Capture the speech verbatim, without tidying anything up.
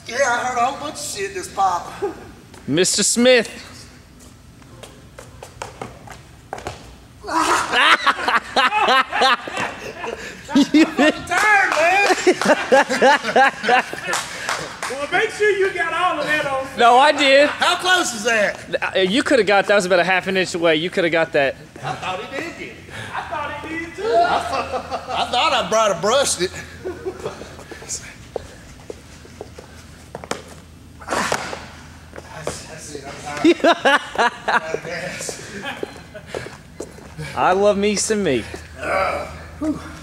Yeah, I heard a whole bunch of shit in this pop. Mister Smith. I'm tired, man. Well, make sure you got all of that on. No, I did. How close is that? Uh, You could have got that. Was about a half an inch away. You could have got that. I thought he did get it. I thought he did too. I thought I, thought I brought a brushed it. That's, that's it. I'm tired. I'm out of gas. I love me some me. Uh, whew.